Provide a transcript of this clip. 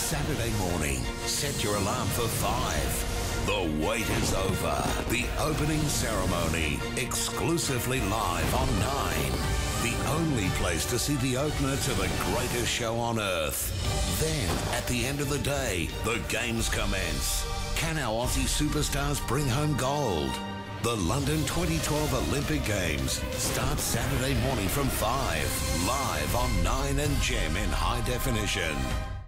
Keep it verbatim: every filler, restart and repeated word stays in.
Saturday morning. Set your alarm for five. The wait is over. The opening ceremony, exclusively live on Nine. The only place to see the opener to the greatest show on earth. Then, at the end of the day, the games commence. Can our Aussie superstars bring home gold? The London twenty twelve Olympic Games start Saturday morning from five, live on Nine and Gem in high definition.